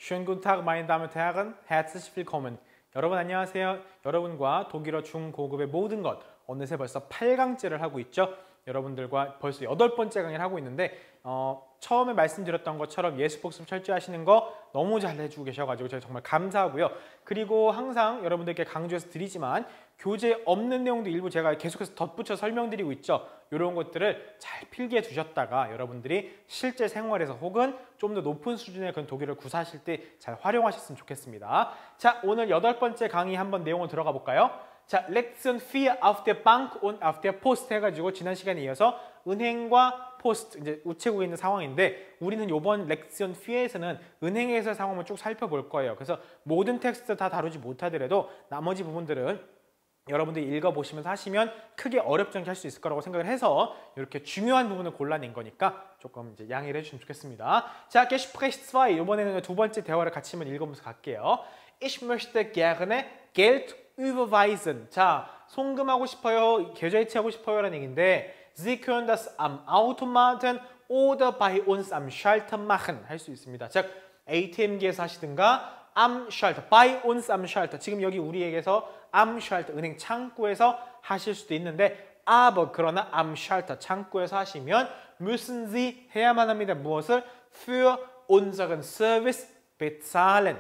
Schönen guten Tag, meine Damen und Herren. Herzlich willkommen. 여러분 안녕하세요. 여러분과 독일어 중고급의 모든 것. 어느새 벌써 8강째를 하고 있죠. 여러분들과 벌써 8번째 강의를 하고 있는데 처음에 말씀드렸던 것처럼 예습복습 철저히 하시는 거 너무 잘 해주고 계셔가지고 제가 정말 감사하고요. 그리고 항상 여러분들께 강조해서 드리지만 교재에 없는 내용도 일부 제가 계속해서 덧붙여 설명드리고 있죠. 이런 것들을 잘 필기해 두셨다가 여러분들이 실제 생활에서 혹은 좀 더 높은 수준의 그런 독일어를 구사하실 때 잘 활용하셨으면 좋겠습니다. 자, 오늘 8번째 강의 한번 내용을 들어가 볼까요? 자, Lektion 4 auf der Bank und auf der Post 해가지고 지난 시간에 이어서 은행과 포스트, 이제 우체국에 있는 상황인데 우리는 이번 렉션 4에서는 은행에서 상황을 쭉 살펴볼 거예요. 그래서 모든 텍스트 다 다루지 못하더라도 나머지 부분들은 여러분들이 읽어보시면서 하시면 크게 어렵지 않게 할 수 있을 거라고 생각을 해서 이렇게 중요한 부분을 골라낸 거니까 조금 이제 양해를 해주시면 좋겠습니다. 자, Gespräch 2 이번에는 두 번째 대화를 같이 한번 읽어보면서 갈게요. Ich möchte gerne Geld überweisen. 자, 송금하고 싶어요, 계좌이체하고 싶어요 라는 얘기인데 Sie können das am Automaten oder bei uns am Schalter machen 할 수 있습니다. 즉, ATM기에서 하시든가 am Schalter, bei uns am Schalter. 지금 여기 우리에게서 am Schalter, 은행 창구에서 하실 수도 있는데 aber 그러나 am Schalter, 창구에서 하시면 müssen Sie 해야만 합니다. 무엇을? für unseren Service bezahlen.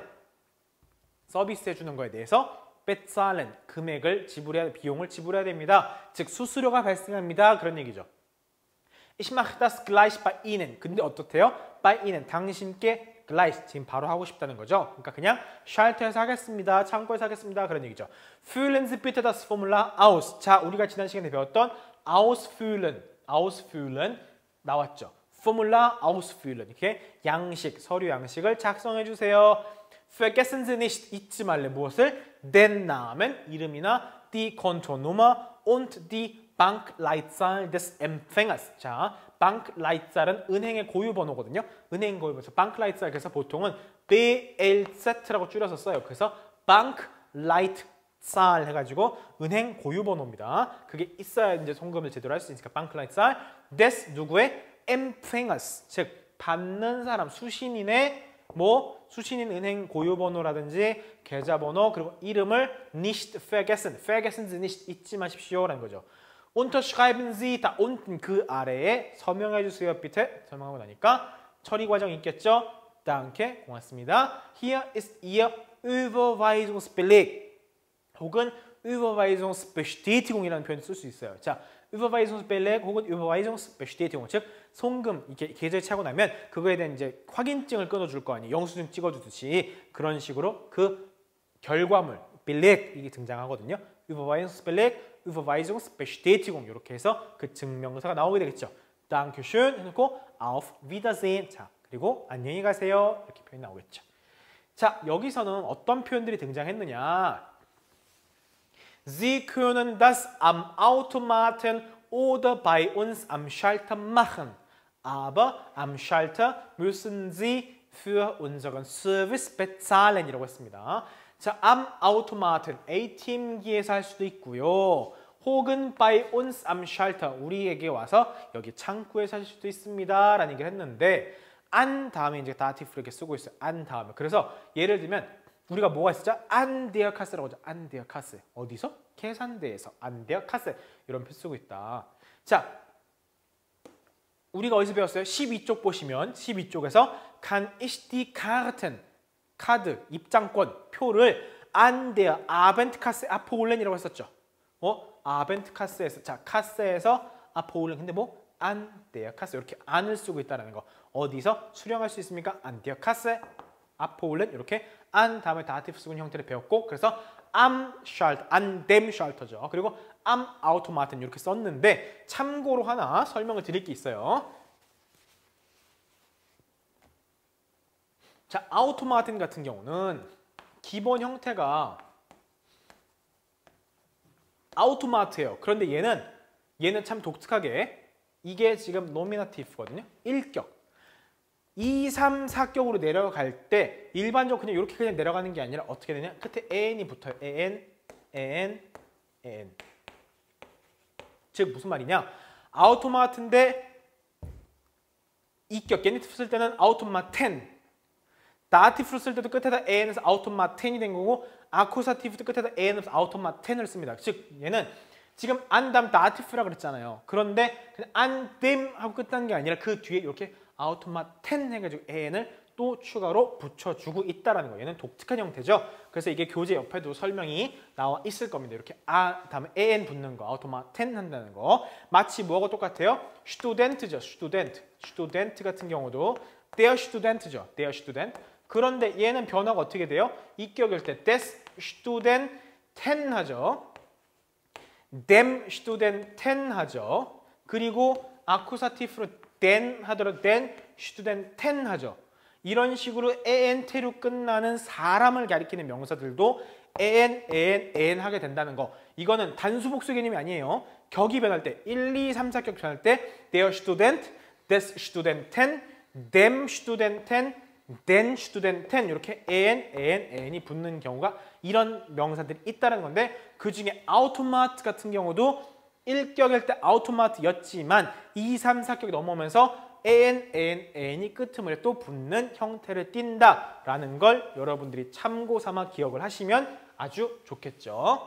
서비스 해주는 거에 대해서 bezahlen, 금액을 지불해야, 비용을 지불해야 됩니다. 즉 수수료가 발생합니다. 그런 얘기죠. Ich mache das gleich bei Ihnen. 근데 어떻대요? bei Ihnen, 당신께 gleich, 지금 바로 하고 싶다는 거죠. 그러니까 그냥 샬터에서 하겠습니다. 창고에서 하겠습니다. 그런 얘기죠. Füllen Sie bitte das Formular aus. 자, 우리가 지난 시간에 배웠던 ausfüllen 나왔죠. Formular ausfüllen. 이렇게 양식, 서류 양식을 작성해 주세요. Vergessen Sie nicht, 잊지 말래. 무엇을? Den Namen, 이름이나 die Kontonummer und die Bankleitzahl des Empfängers. 자, Bankleitzahl은 은행의 고유번호거든요. 은행 고유번호. Bankleitzahl 그래서 보통은 BLZ라고 줄여서 써요. 그래서 Bankleitzahl 해가지고 은행 고유번호입니다. 그게 있어야 이제 송금을 제대로 할 수 있으니까 Bankleitzahl des 누구의? Empfängers. 즉 받는 사람, 수신인의 수신인 은행 고유번호라든지 계좌번호 그리고 이름을 nicht vergessen, vergessen Sie nicht, 잊지 마십시오라는 거죠. Unterschreiben Sie da unten, 그 아래에 서명해 주세요. bitte 설명하고 나니까 처리 과정이 있겠죠. Danke, 고맙습니다. Hier ist Ihr Überweisungsbeleg 혹은 Überweisungsbestätigung이라는 표현을 쓸 수 있어요. 자, Überweisungsbeleg 혹은 Überweisungsbestätigung, 즉 송금 이렇게 계좌에 차고 나면 그거에 대한 이제 확인증을 끊어줄 거 아니에요. 영수증 찍어주듯이 그런 식으로 그 결과물 Beleg 이게 등장하거든요. Überweisungsbeleg, Überweisungsbestätigung 이렇게 해서 그 증명서가 나오게 되겠죠. Dankeschön 해놓고 Auf Wiedersehen. 자, 그리고 안녕히 가세요 이렇게 표현이 나오겠죠. 자, 여기서는 어떤 표현들이 등장했느냐? Sie können das am Automaten oder bei uns am Schalter machen. Aber am Schalter müssen Sie für unseren Service bezahlen 이라고 했습니다. 자, am Automaten, ATM기에서 할 수도 있고요. 혹은 bei uns am Schalter, 우리에게 와서 여기 창구에서 할 수도 있습니다. 라는 얘기를 했는데 an 다음에 이제 다티프를 이렇게 쓰고 있어요. an 다음에. 그래서 예를 들면 우리가 뭐가 있었죠? an der Kasse라고 하죠. an der Kasse. 어디서? 계산대에서. an der Kasse. 이런 표현 쓰고 있다. 자, 우리가 어디서 배웠어요? 12쪽 보시면 12쪽에서 kann ich die Karten, 카드, 입장권, 표를 an der Abendkasse abholen이라고 했었죠. Abendkasse에서, 자, 카세에서 abholen. 근데 an der Kasse 이렇게 an을 쓰고 있다는 거. 어디서 수령할 수 있습니까? an der Kasse, abholen 이렇게 an 다음에 다티브 쓰는 형태를 배웠고 그래서 am Schalter, an dem Schalter죠. 그리고 am Automaten 이렇게 썼는데 참고로 하나 설명을 드릴 게 있어요. 자, Automaten 같은 경우는 기본 형태가 Automat예요. 그런데 얘는 참 독특하게 이게 지금 노미나티브거든요. 1격. 2, 3, 4격으로 내려갈 때 일반적으로 그냥 이렇게 그냥 내려가는 게 아니라 어떻게 되냐? 끝에 an이 붙어요. an. 즉 무슨 말이냐? 아우토마트인데 2격 게니티브 쓸 때는 아우토마텐. 다티프를 쓸 때도 끝에다 an에서 automaten이 된 거고 아쿠사티브도 끝에다 an에서 automaten을 씁니다. 즉 얘는 지금 안 다음 다티프라 그랬잖아요. 그런데 그냥 안 them 하고 끝난 게 아니라 그 뒤에 이렇게 automaten 해가지고 an을 또 추가로 붙여주고 있다라는 거예요. 얘는 독특한 형태죠. 그래서 이게 교재 옆에도 설명이 나와 있을 겁니다. 이렇게 다음에 an 붙는 거, automaten 한다는 거. 마치 뭐하고 똑같아요? student죠. student 같은 경우도 their student죠. their student. 그런데 얘는 변화가 어떻게 돼요? 이격일 때 des studenten 하죠. them studenten 하죠. 그리고 아쿠사티프로 den 하더라도 den studenten 하죠. 이런 식으로 en테로 끝나는 사람을 가리키는 명사들도 an 하게 된다는 거. 이거는 단수 복수 개념이 아니에요. 격이 변할 때 1, 2, 3, 4격 변할 때 their student, des studenten, them studenten, den studenten 이렇게 an이 붙는 경우가 이런 명사들이 있다는 건데 그 중에 automat 같은 경우도 1격일 때 automat였지만 2, 3, 4격이 넘어오면서 an이 끄트머리에 또 붙는 형태를 띈다라는 걸 여러분들이 참고 삼아 기억을 하시면 아주 좋겠죠.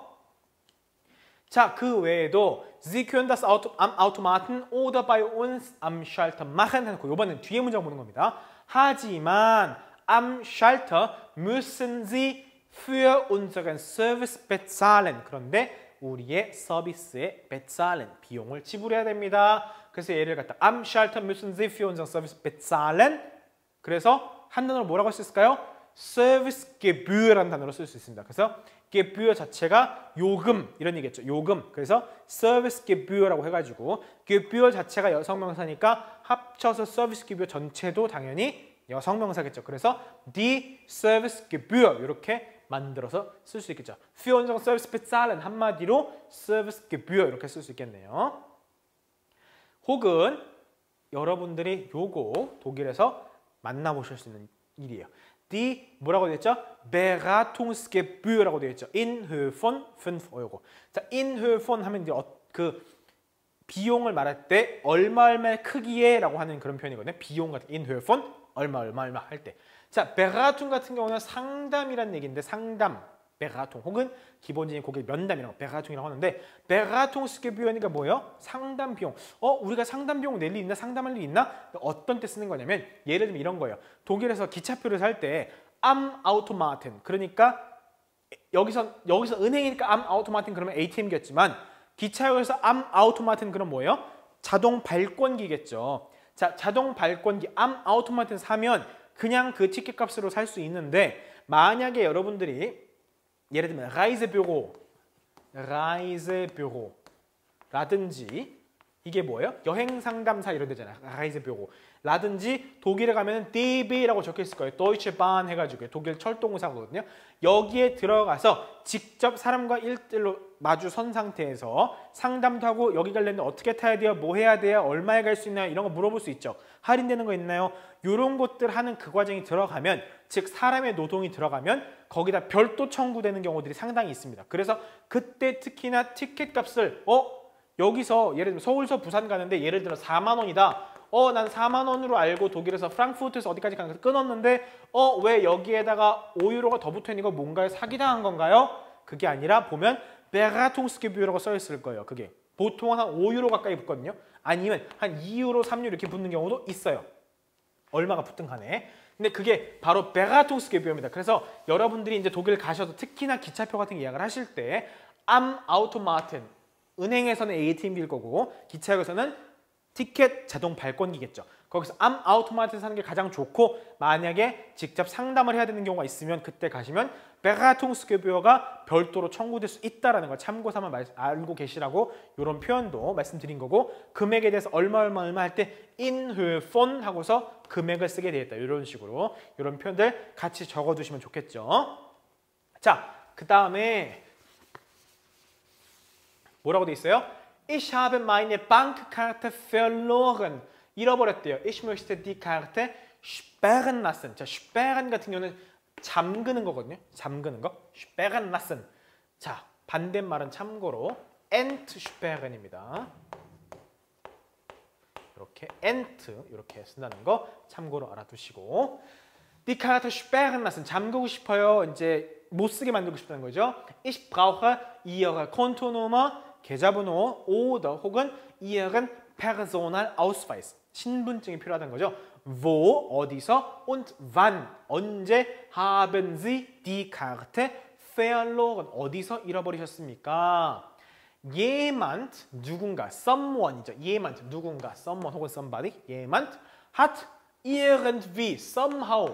자, 그 외에도 Sie können das am Automaten oder bei uns am Schalter machen 해놓고 이번엔 뒤에 문장 보는 겁니다. 하지만 am Schalter müssen Sie für unseren Service bezahlen. 그런데 우리의 서비스에 bezahlen, 비용을 지불해야 됩니다. 그래서 얘를 갖다 am Schalter müssen Sie für unseren Service bezahlen. 그래서 한 단어로 뭐라고 할 수 있을까요? Servicegebühr라는 단어로 쓸 수 있습니다. 그래서 Gebühr 자체가 요금 이런 얘기겠죠. 요금. 그래서 Servicegebühr라고 해가지고 Gebühr 자체가 여성명사니까 합쳐서 Servicegebühr 전체도 당연히 여성명사겠죠. 그래서 die Servicegebühr 이렇게 만들어서 쓸 수 있겠죠. Für unseren Service bezahlen 한마디로 Servicegebühr 이렇게 쓸 수 있겠네요. 혹은 여러분들이 요거 독일에서 만나보실 수 있는 일이에요. Die 뭐라고 되어 있죠? Beratungsgebühr라고 되어 있죠. In Höhe von 5 €. 자, in Höhe von 하면 이제 그 비용을 말할 때 얼마의 크기에라고 하는 그런 표현이거든요. 비용 같은 in Höhe von 얼마 할 때. 자, Beratung 같은 경우는 상담이라는 얘기인데 상담, Beratung 혹은 기본적인 고객 면담이라고 Beratung이라고 하는데 Beratungsgebühr니까 뭐예요? 상담 비용. 우리가 상담 비용 낼 일 있나? 상담할 일 있나? 어떤 때 쓰는 거냐면 예를 들면 이런 거예요. 독일에서 기차표를 살 때 am Automaten 그러니까 여기서 은행이니까 am Automaten 그러면 ATM기였지만 기차역에서 am Automaten 그럼 뭐예요? 자동 발권기겠죠. 자, 자동 발권기 am Automaten 사면 그냥 그 티켓 값으로 살 수 있는데 만약에 여러분들이 예를 들면 라이즈뷰로라든지 이게 뭐예요? 여행 상담사 이런 데잖아요. 라이즈뷰로라든지 독일에 가면 DB라고 적혀 있을 거예요. Deutsche Bahn 해가지고 독일 철도공사거든요. 여기에 들어가서 직접 사람과 1:1로 마주 선 상태에서 상담도 하고 여기 가려면 어떻게 타야 돼요? 뭐 해야 돼요? 얼마에 갈 수 있나요? 이런 거 물어볼 수 있죠. 할인되는 거 있나요? 이런 것들 하는 그 과정이 들어가면 즉 사람의 노동이 들어가면 거기다 별도 청구되는 경우들이 상당히 있습니다. 그래서 그때 특히나 티켓 값을 여기서 예를 들면 서울서 부산 가는데 예를 들어 4만 원이다. 난 4만 원으로 알고 독일에서 프랑크푸르트에서 어디까지 가는 거 끊었는데 왜 여기에다가 5유로가 더 붙어 있는 거 뭔가요? 사기당한 건가요? 그게 아니라 보면 Beratungsgebühr라고 써 있을 거예요. 그게 보통은 한 5유로 가까이 붙거든요. 아니면 한 2유로, 3유로 이렇게 붙는 경우도 있어요. 얼마가 붙든 간에. 근데 그게 바로 Beratungsgebühr입니다. 그래서 여러분들이 이제 독일 가셔서 특히나 기차표 같은 예약을 하실 때 am Automaten 은행에서는 ATM기일 거고 기차역에서는 티켓 자동 발권기겠죠. 거기서 am Automaten 사는 게 가장 좋고 만약에 직접 상담을 해야 되는 경우가 있으면 그때 가시면 Beratungsgebühr가 별도로 청구될 수 있다는 걸 참고 삼아 알고 계시라고 이런 표현도 말씀드린 거고 금액에 대해서 얼마 할 때 in Höhe von 하고서 금액을 쓰게 되겠다. 이런 식으로 이런 표현들 같이 적어두시면 좋겠죠. 자, 그 다음에 뭐라고 돼 있어요? Ich habe meine Bankkarte verloren. 잃어버렸대요. Ich möchte die Karte sperren lassen. 자, sperren 같은 경우는 잠그는 거거든요. 잠그는 거. sperren lassen. 자, 반대말은 참고로 entsperren입니다. 이렇게 이렇게 쓴다는 거 참고로 알아두시고 Die Karte sperren lassen. 잠그고 싶어요. 이제 못 쓰게 만들고 싶다는 거죠. Ich brauche Ihre Kontonummer, 계좌번호, oder 혹은 Ihren Personalausweis. 신분증이 필요하다는 거죠. Wo, 어디서, und wann, 언제 haben Sie die Karte verloren, 어디서 잃어버리셨습니까? Jemand, 누군가, someone이죠. Jemand, 누군가, someone 혹은 somebody, jemand hat irgendwie, somehow,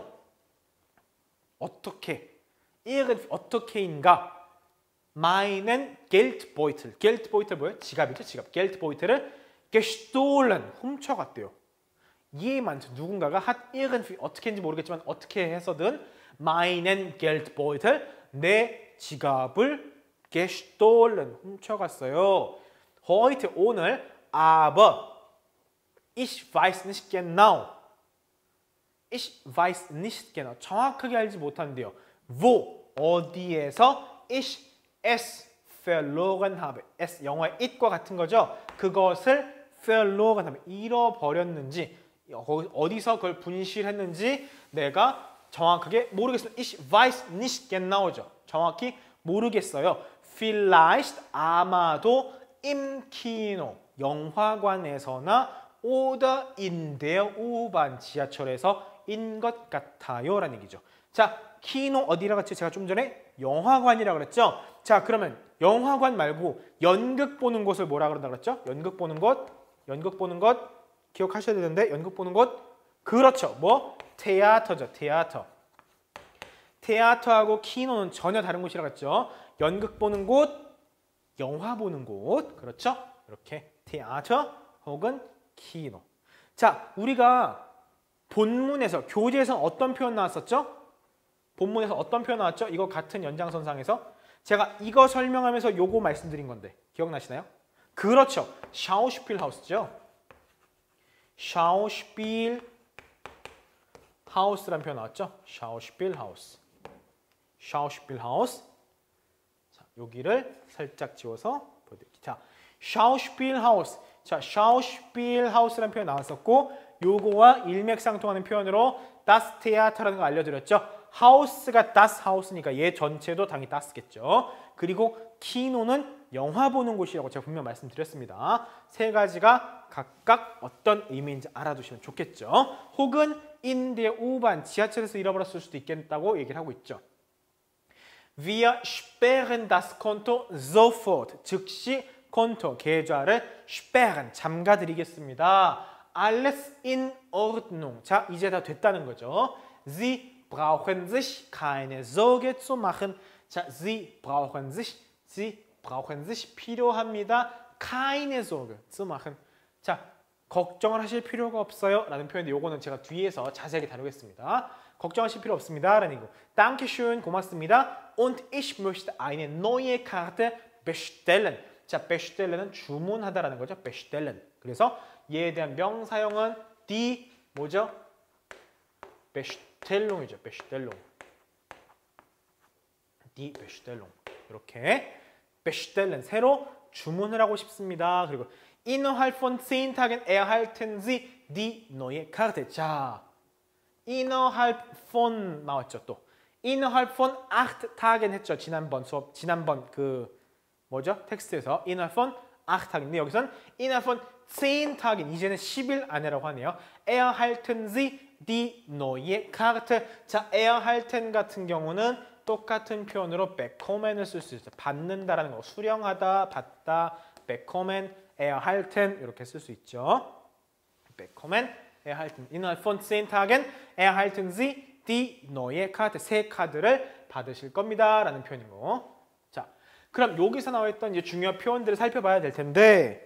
어떻게, irgendwie, 어떻게인가 meinen Geldbeutel, Geldbeutel 뭐예요? 지갑이죠, 지갑. Geldbeutel을 gestohlen, 훔쳐갔대요. jemand, 누군가가 hat irgendwie, 어떻게인지 모르겠지만 어떻게 해서든 meinen Geldbeutel, 내 지갑을 gestohlen, 훔쳐갔어요. heute, 오늘, aber ich weiß nicht genau. ich weiß nicht genau. 정확하게 알지 못한대요. wo, 어디에서 ich es verloren habe. es, 영어의 it과 같은 거죠. 그것을 verloren habe, 잃어버렸는지, 어디서 그걸 분실했는지 내가 정확하게 모르겠습니다. ich weiß nicht genau죠. 정확히 모르겠어요. vielleicht, 아마도 im Kino, 영화관에서나 oder in der U-Bahn, 지하철에서인 것 같아요 라는 얘기죠. 자, 키노 어디라고 했죠? 제가 좀 전에 영화관이라고 그랬죠? 자, 그러면 영화관 말고 연극 보는 곳을 뭐라 그런다 그랬죠? 연극 보는 곳 기억하셔야 되는데, 연극 보는 곳, 그렇죠. 뭐? 테아터죠. 테아터. 테아터하고 키노는 전혀 다른 곳이라고 했죠. 연극 보는 곳, 영화 보는 곳, 그렇죠? 이렇게 테아터 혹은 키노. 자, 우리가 본문에서, 교재에서 어떤 표현 나왔었죠? 본문에서 어떤 표현 나왔죠? 이거 같은 연장선상에서 제가 이거 설명하면서 요거 말씀드린 건데 기억나시나요? 그렇죠. 샤우슈필하우스죠. 샤우슈필하우스라는 표현 나왔죠? 샤우슈필하우스. 샤우슈필하우스. 자, 여기를 살짝 지워서 보여드릴게요. 자, 샤우슈필하우스. 자, 샤우슈필하우스라는 표현 나왔었고, 요거와 일맥상통하는 표현으로 das Theater라는 거 알려드렸죠. 하우스가 das 하우스니까 얘 전체도 당연히 das겠죠. 그리고 키노는 영화 보는 곳이라고 제가 분명 말씀드렸습니다. 세 가지가 각각 어떤 의미인지 알아두시면 좋겠죠. 혹은 in der U-Bahn, 지하철에서 잃어버렸을 수도 있겠다고 얘기를 하고 있죠. Wir sperren das Konto sofort. 즉시 콘토, 계좌를 sperren, 잠가드리겠습니다. Alles in Ordnung. 자, 이제 다 됐다는 거죠. Sie brauchen sich keine Sorge zu machen. 자, Sie brauchen sich 필요합니다. keine Sorge zu machen. 자, 걱정을 하실 필요가 없어요 라는 표현인데 요거는 제가 뒤에서 자세하게 다루겠습니다. 걱정하실 필요 없습니다 라는 거. Dankeschön, 고맙습니다. Und ich möchte eine neue Karte bestellen. 자, bestellen은 주문하다라는 거죠. bestellen. 그래서 얘에 대한 명사형은 die 뭐죠? Bestellung이죠. Bestellung. Die Bestellung. 이렇게 bestellen, 새로 주문을 하고 싶습니다. 그리고 innerhalb von 10 Tagen erhalten Sie die neue Karte. 자, innerhalb von 나왔죠. 또 innerhalb von 8 Tagen 했죠. 지난번 그 뭐죠? 텍스트에서 innerhalb von 8 Tagen인데 여기서는 innerhalb von 10 Tagen, 이제는 10일 안에라고 하네요. erhalten Sie die neue Karte. 자, erhalten 같은 경우는 똑같은 표현으로 bekommen을 쓸 수 있어요. 받는다라는 거, 수령하다, 받다, bekommen, erhalten 이렇게 쓸 수 있죠. bekommen, erhalten. innerhalb von 10 Tagen erhalten Sie die neue Karte. 새 카드를 받으실 겁니다. 라는 표현인 거. 자, 그럼 여기서 나와있던 이제 중요한 표현들을 살펴봐야 될 텐데,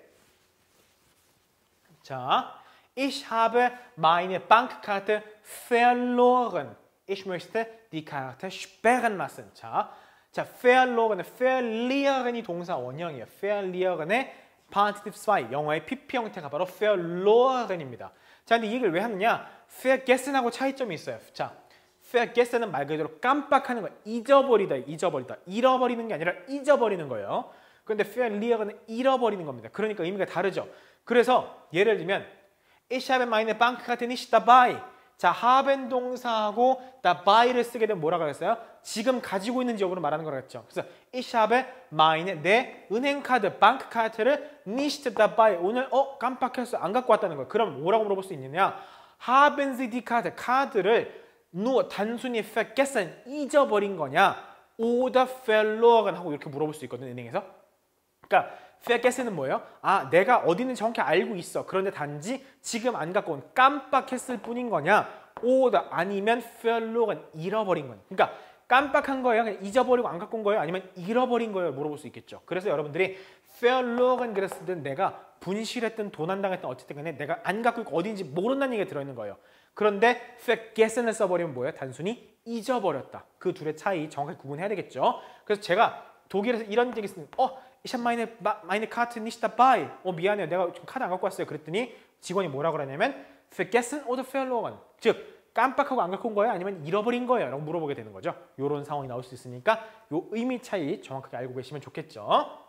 자, ich habe meine Bankkarte verloren. Ich möchte die Karte sperren lassen. 자, verloren, verlieren이 동사 원형이에요. verlieren의 Partitive 2, 영어의 PP 형태가 바로 verloren입니다. 자, 근데 이 얘기를 왜 하느냐? vergessen하고 차이점이 있어요. 자, vergessen은 말 그대로 깜빡하는 거예요. 잊어버리다. 잃어버리는 게 아니라 잊어버리는 거예요. 그런데 verlieren은 잃어버리는 겁니다. 그러니까 의미가 다르죠. 그래서 예를 들면 Ich habe meine Bankkarte nicht dabei. 자, haben 동사하고 dabei를 쓰게 되면 뭐라고 그랬어요? 지금 가지고 있는 여부를 말하는 거라고 했죠. 그래서 ich habe meine 내 은행카드, 방크카드를 nicht dabei 오늘 깜빡했어 안 갖고 왔다는 거예요. 그럼 뭐라고 물어볼 수 있느냐? haben Sie die Karte 카드를 nur 단순히 vergessen 잊어버린 거냐? oder verloren 하고 이렇게 물어볼 수 있거든요. 은행에서. 그러니까 vergessen은 뭐예요? 아, 내가 어디 있는지 정확히 알고 있어. 그런데 단지 지금 안 갖고 온 깜빡했을 뿐인 거냐? oder 아니면 verloren 잃어버린 거냐? 그러니까 깜빡한 거예요? 그냥 잊어버리고 안 갖고 온 거예요? 아니면 잃어버린 거예요? 물어볼 수 있겠죠. 그래서 여러분들이 verloren 그랬을 때 내가 분실했든 도난당했든 어쨌든 간에 내가 안 갖고 있고 어디인지 모른다는 얘기가 들어있는 거예요. 그런데 vergessen을 써버리면 뭐예요? 단순히 잊어버렸다. 그 둘의 차이 정확하게 구분해야 되겠죠. 그래서 제가 독일에서 이런 얘기 쓰는 ich habe meine Karte nicht dabei. 미안해요. 내가 지금 카드 안 갖고 왔어요. 그랬더니 직원이 뭐라고 그러냐면 vergessen oder verloren. 즉 깜빡하고 안 갖고 온 거예요? 아니면 잃어버린 거예요? 라고 물어보게 되는 거죠. 이런 상황이 나올 수 있으니까 이 의미 차이 정확하게 알고 계시면 좋겠죠.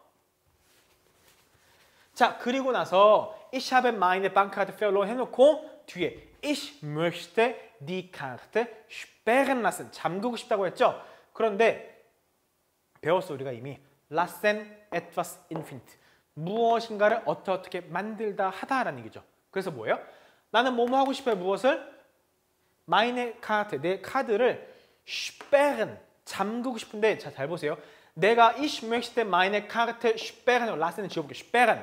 자, 그리고 나서 ich habe meine Bankkarte verloren 해놓고 뒤에 ich möchte die Karte sperren lassen. 잠그고 싶다고 했죠? 그런데 배웠어 우리가 이미 lassen etwas infinite. 무엇인가를 어떻게 만들다 하다라는 얘기죠. 그래서 뭐예요? 나는 뭐뭐 하고 싶어요. 무엇을? meine Karte, 내 카드를 sperren, 잠그고 싶은데 자, 잘 보세요. 내가 ich möchte meine Karte sperren, lassen을 지워볼게요. sperren.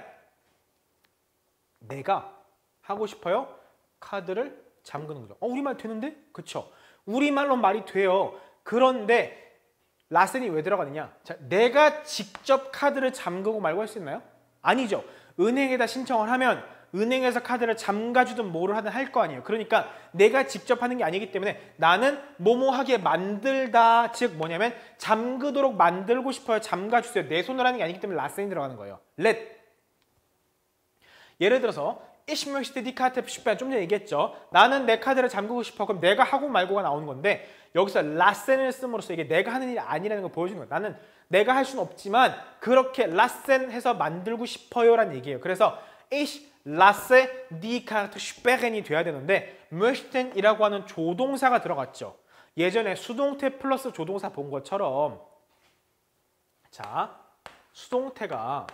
내가 하고 싶어요. 카드를 잠그는 거죠. 우리말 되는데? 그쵸? 우리말로 말이 돼요. 그런데 라센이 왜 들어가느냐? 자, 내가 직접 카드를 잠그고 말고 할 수 있나요? 아니죠. 은행에다 신청을 하면 은행에서 카드를 잠가주든 뭐를 하든 할 거 아니에요. 그러니까 내가 직접 하는 게 아니기 때문에 나는 뭐뭐하게 만들다, 즉 뭐냐면 잠그도록 만들고 싶어요. 잠가주세요. 내 손으로 하는 게 아니기 때문에 라센이 들어가는 거예요. let. 예를 들어서 ich möchte die Karte sperren. 좀 전에 얘기했죠. 나는 내 카드를 잠그고 싶어. 그럼 내가 하고 말고가 나오는 건데 여기서 lassen을 씀으로써 이게 내가 하는 일이 아니라는 걸 보여주는 거예요. 나는 내가 할 수는 없지만 그렇게 lassen 해서 만들고 싶어요 라는 얘기예요. 그래서 ich lasse die Karte sperren이 돼야 되는데 möchten 이라고 하는 조동사가 들어갔죠. 예전에 수동태 플러스 조동사 본 것처럼 자, 수동태가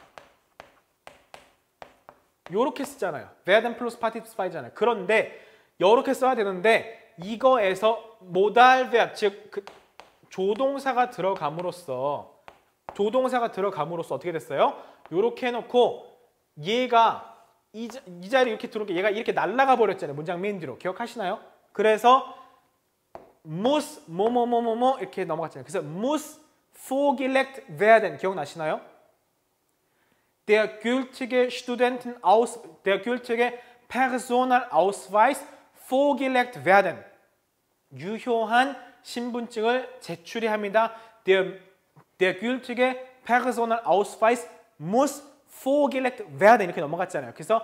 요렇게 쓰잖아요. werden 플러스 participle spy잖아요. 그런데 요렇게 써야 되는데 이거에서 modal verb, 즉 그 조동사가 들어감으로써 어떻게 됐어요? 요렇게 해놓고 얘가 이 자리에 이렇게 들어오게 얘가 이렇게 날아가 버렸잖아요. 문장 맨 뒤로. 기억하시나요? 그래서 muss 뭐뭐뭐뭐뭐 이렇게 넘어갔잖아요. 그래서 muss vorgelegt werden 기억나시나요? Der gültige Personalausweis vorgelegt werden. 유효한 신분증을 제출해야 합니다. Der gültige Personalausweis muss vorgelegt werden. 이렇게 넘어갔잖아요. 그래서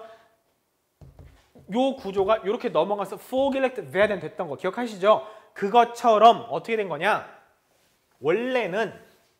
요 구조가 이렇게 넘어가서 vorgelegt werden 됐던 거 기억하시죠? 그것처럼 어떻게 된 거냐? 원래는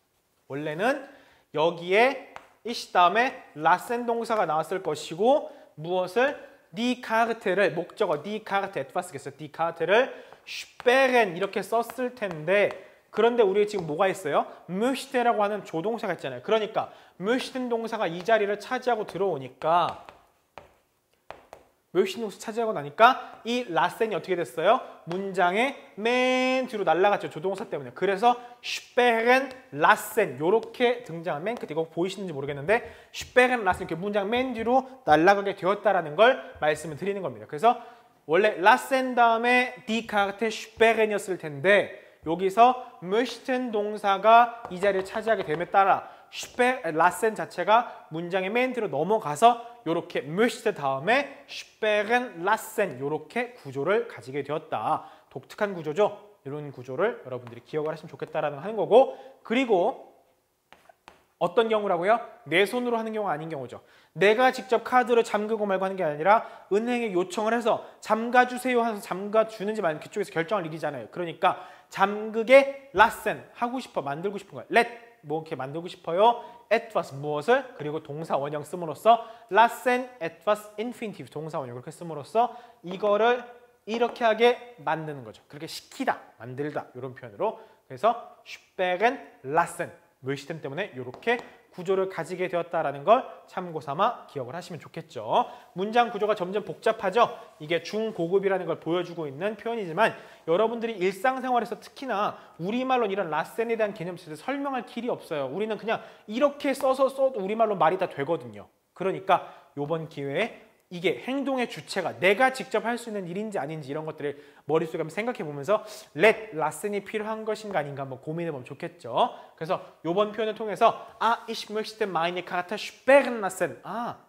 여기에 ich 다음에 lassen 동사가 나왔을 것이고 무엇을? die Karte를 목적어 die Karte etwas겠어요. die Karte를 sperren 이렇게 썼을 텐데 그런데 우리 지금 뭐가 있어요? möchte라고 하는 조동사가 있잖아요. 그러니까 möchten 동사가 이 자리를 차지하고 들어오니까 möchten 동사 차지하고 나니까 이 lassen이 어떻게 됐어요? 문장의 맨 뒤로 날아갔죠. 조동사 때문에. 그래서 sperren, lassen 요렇게 등장한 맨 끝에 이거 보이시는지 모르겠는데 sperren, lassen 이렇게 문장 맨 뒤로 날아가게 되었다라는 걸 말씀을 드리는 겁니다. 그래서 원래 lassen 다음에 die Karte sperren이었을 텐데 여기서 möchten 동사가 이 자리를 차지하게 됨에 따라 lassen 자체가 문장의 맨 뒤로 넘어가서 이렇게 möchte 다음에 sperren, lassen 이렇게 구조를 가지게 되었다. 독특한 구조죠. 이런 구조를 여러분들이 기억을 하시면 좋겠다라는 하는 거고 그리고 어떤 경우라고요? 내 손으로 하는 경우가 아닌 경우죠. 내가 직접 카드를 잠그고 말고 하는 게 아니라 은행에 요청을 해서 잠가주세요 해서 잠가주는지 말는지 그쪽에서 결정할 일이잖아요. 그러니까 잠그게 lassen 하고 싶어 만들고 싶은 거예요. let 뭐 이렇게 만들고 싶어요. etwas 무엇을 그리고 동사 원형 씀으로써 lassen etwas infinitive 동사 원형 그렇게 씀으로써 이거를 이렇게 하게 만드는 거죠. 그렇게 시키다, 만들다 이런 표현으로. 그래서 sprechen lassen 물 시스템 때문에 이렇게 구조를 가지게 되었다라는 걸 참고 삼아 기억을 하시면 좋겠죠. 문장 구조가 점점 복잡하죠. 이게 중고급이라는 걸 보여주고 있는 표현이지만 여러분들이 일상생활에서 특히나 우리말로 이런 라센에 대한 개념 자체를 설명할 길이 없어요. 우리는 그냥 이렇게 써도 우리말로 말이 다 되거든요. 그러니까 이번 기회에 이게 행동의 주체가 내가 직접 할 수 있는 일인지 아닌지 이런 것들을 머릿속에 한번 생각해 보면서 라센이 필요한 것인가 아닌가 한번 고민해 보면 좋겠죠. 그래서 이번 표현을 통해서 ich möchte meine Karte sperren lassen.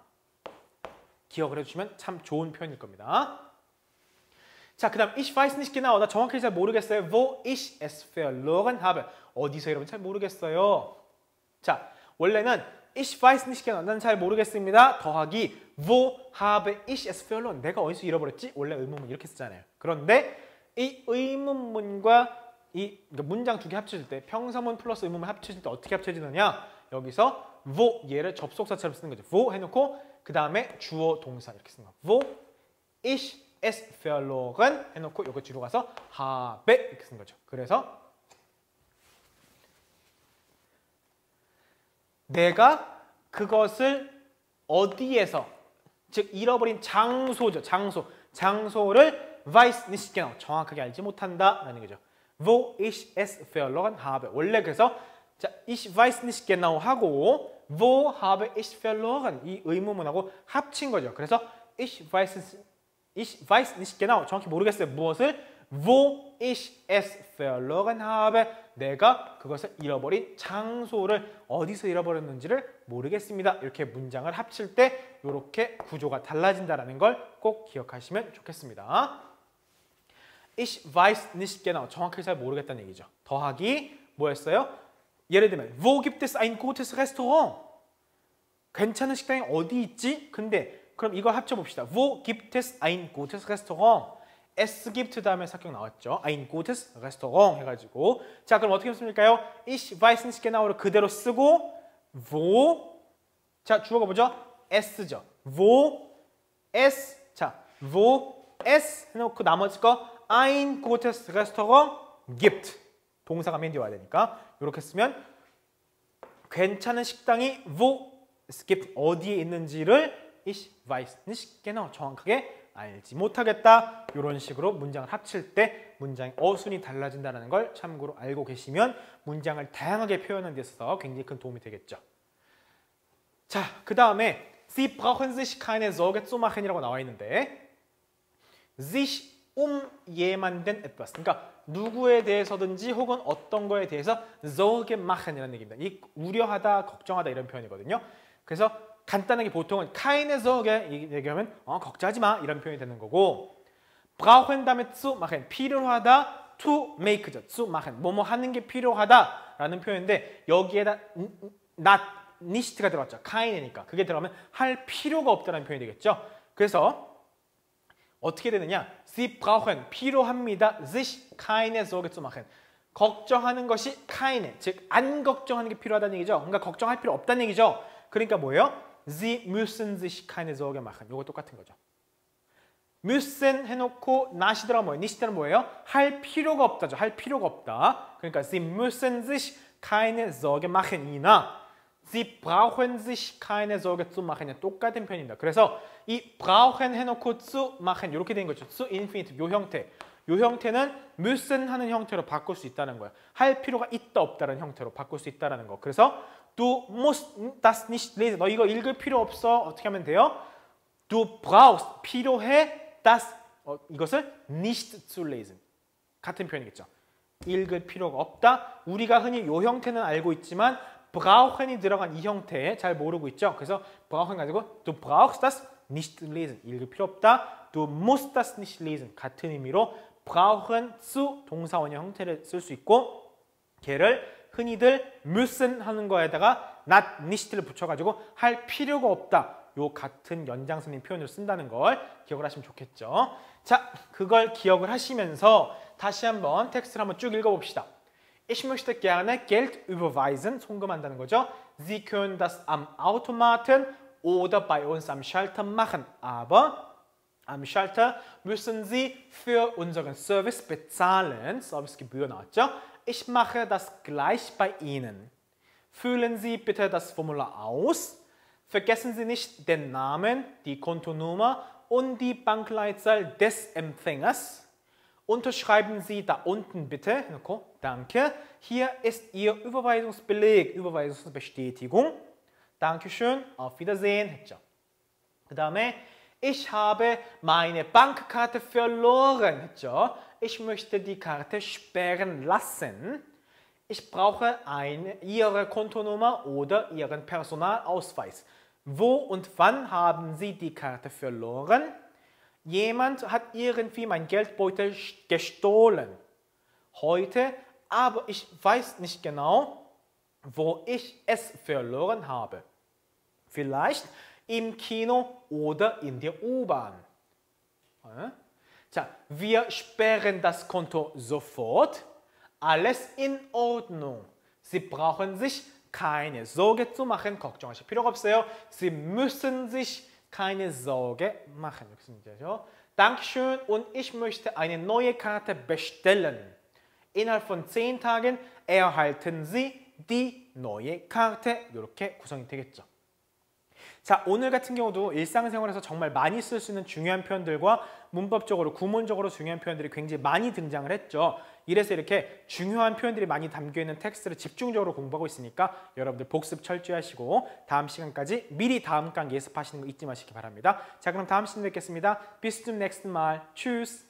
기억을 해주시면 참 좋은 표현일 겁니다. 자, 그 다음 ich weiß nicht genau. 나 정확히 잘 모르겠어요. wo ich es verloren habe. 어디서 여러분 잘 모르겠어요. 자, 원래는 ich weiß nicht genau. 난 잘 모르겠습니다. 더하기 wo habe ich es verloren. 내가 어디서 잃어버렸지? 원래 의문문 이렇게 쓰잖아요. 그런데 이 의문문과 그러니까 문장 두 개 합쳐질 때 평서문 플러스 의문문 합쳐질 때 어떻게 합쳐지느냐? 여기서 wo 얘를 접속사처럼 쓰는 거죠. wo 해놓고 그 다음에 주어 동사 이렇게 쓰는 거. wo ich es verloren 해놓고 이거 뒤로 가서 habe 이렇게 쓰는 거죠. 그래서 내가 그것을 어디에서, 즉 잃어버린 장소죠. 장소를 weiß nicht genau, 정확하게 알지 못한다라는 거죠. wo ich es verloren habe. 원래 그래서 자, ich weiß nicht genau 하고 wo habe ich verloren 이 의문문하고 합친 거죠. 그래서 ich weiß nicht genau, 정확히 모르겠어요. 무엇을? wo ich es verloren habe. 내가 그것을 잃어버린 장소를 어디서 잃어버렸는지를 모르겠습니다. 이렇게 문장을 합칠 때 이렇게 구조가 달라진다는 걸 꼭 기억하시면 좋겠습니다. Ich weiß nicht genau. 정확히 잘 모르겠다는 얘기죠. 더하기 뭐였어요? 예를 들면 wo gibt es ein gutes Restaurant? 괜찮은 식당이 어디 있지? 근데 그럼 이걸 합쳐봅시다. wo gibt es ein gutes Restaurant? es gibt 다음에 사격 나왔죠. ein gutes Restaurant 해가지고 자 그럼 어떻게 했습니까요? ich weiß nicht genau를 그대로 쓰고 wo 자 주어가 뭐죠? s죠. wo es 자 wo es 해놓고 나머지 거 ein gutes Restaurant gibt 동사가 맨 뒤에 와야 되니까 이렇게 쓰면 괜찮은 식당이 wo es gibt 어디에 있는지를 ich weiß nicht genau 정확하게 알지 못하겠다. 이런 식으로 문장을 합칠 때 문장의 어순이 달라진다는 걸 참고로 알고 계시면 문장을 다양하게 표현하는 데 있어서 굉장히 큰 도움이 되겠죠. 자, 그 다음에 Sie brauchen sich keine Sorge zu machen 이라고 나와 있는데 sich jemanden etwas 그러니까 누구에 대해서든지 혹은 어떤 거에 대해서 Sorge machen 이라는 얘기입니다. 이 우려하다, 걱정하다 이런 표현이거든요. 그래서 간단하게 보통은 keine Sorge 얘기하면 걱정하지 마 이런 표현이 되는 거고 brauchen 다음에 zu machen 필요하다 to make죠. zu machen 뭐뭐 하는 게 필요하다라는 표현인데 여기에다 not nicht가 들어갔죠. keine니까 그게 들어가면 할 필요가 없다는 표현이 되겠죠. 그래서 어떻게 되느냐? Sie brauchen 필요합니다. sich keine Sorge zu machen 걱정하는 것이 keine 즉 안 걱정하는 게 필요하다는 얘기죠. 그러니까 걱정할 필요 없다는 얘기죠. 그러니까 뭐예요? Sie müssen sich keine Sorge machen. 이거 똑같은 거죠. müssen 해놓고 not이 들어가면 뭐예요? nicht는 뭐예요? 할 필요가 없다죠. 할 필요가 없다. 그러니까 Sie müssen sich keine Sorge machen 이나 Sie brauchen sich keine Sorge zu machen 똑같은 편입니다. 그래서 이 brauchen 해놓고 zu machen 이렇게 된 거죠. zu infinitive 요 형태. 요 형태는 müssen 하는 형태로 바꿀 수 있다는 거예요. 할 필요가 있다 없다는 형태로 바꿀 수 있다는 거. 그래서 Du musst das nicht lesen. 너 이거 읽을 필요 없어. 어떻게 하면 돼요? Du brauchst 필요해 das 이것을 nicht zu lesen. 같은 표현이겠죠. 읽을 필요가 없다. 우리가 흔히 이 형태는 알고 있지만 brauchen이 들어간 이 형태 잘 모르고 있죠. 그래서 brauchen 가지고 du brauchst das nicht lesen. 읽을 필요 없다. Du musst das nicht lesen. 같은 의미로 brauchen zu 동사원형 형태를 쓸 수 있고 걔를 흔히들 müssen 하는 거에다가 not, nicht를 붙여가지고 할 필요가 없다. 요 같은 연장선인 표현을 쓴다는 걸 기억을 하시면 좋겠죠. 자, 그걸 기억을 하시면서 다시 한번 텍스트를 한번 쭉 읽어봅시다. Ich möchte gerne Geld überweisen. 송금한다는 거죠. Sie können das am Automaten oder bei uns am Schalter machen. Aber Am Schalter müssen Sie für unseren Service bezahlen. Servicegebühr na왔죠? Ich mache das gleich bei Ihnen. Füllen Sie bitte das Formular aus. Vergessen Sie nicht den Namen, die Kontonummer und die Bankleitzahl des Empfängers. Unterschreiben Sie da unten bitte. Danke. Hier ist Ihr Überweisungsbeleg, Überweisungsbestätigung. Dankeschön, auf Wiedersehen. 그 다음에 ich habe meine Bankkarte verloren. Ich möchte die Karte sperren lassen. Ich brauche Ihre Kontonummer oder Ihren Personalausweis. Wo und wann haben Sie die Karte verloren? Jemand hat irgendwie mein Geldbeutel gestohlen. Heute, aber ich weiß nicht genau, wo ich es verloren habe. Vielleicht im Kino oder in der U-Bahn. Wir sperren das Konto sofort. Alles in Ordnung. Sie brauchen sich keine Sorge zu machen. 걱정하실 필요가 없어요. Sie müssen sich keine Sorge machen. Dankeschön und ich möchte eine neue Karte bestellen. Innerhalb von 10 Tagen erhalten Sie die neue Karte. 이렇게 구성이 되겠죠. 자, 오늘 같은 경우도 일상생활에서 정말 많이 쓸 수 있는 중요한 표현들과 문법적으로, 구문적으로 중요한 표현들이 굉장히 많이 등장을 했죠. 이래서 이렇게 중요한 표현들이 많이 담겨있는 텍스트를 집중적으로 공부하고 있으니까 여러분들 복습 철저히 하시고 다음 시간까지 미리 다음 강의 예습하시는 거 잊지 마시기 바랍니다. 자, 그럼 다음 시간에 뵙겠습니다. Bis zum nächsten Mal. Tschüss.